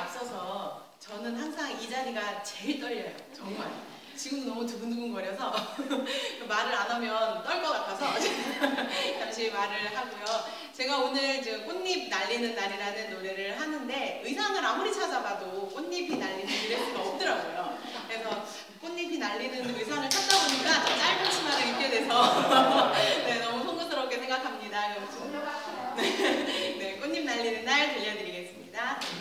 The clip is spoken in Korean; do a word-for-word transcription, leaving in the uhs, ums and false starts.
앞서서 저는 항상 이 자리가 제일 떨려요. 정말. 지금도 너무 두근두근거려서 말을 안 하면 떨 것 같아서 잠시 말을 하고요. 제가 오늘 저 꽃잎 날리는 날이라는 노래를 하는데 의상을 아무리 찾아봐도 꽃잎이 날리는 드레스가 없더라고요. 그래서 꽃잎이 날리는 의상을 찾다 보니까 저 짧은 치마를 입게 돼서 네, 너무 송구스럽게 생각합니다. 그럼 네, 네, 꽃잎 날리는 날 들려드리겠습니다.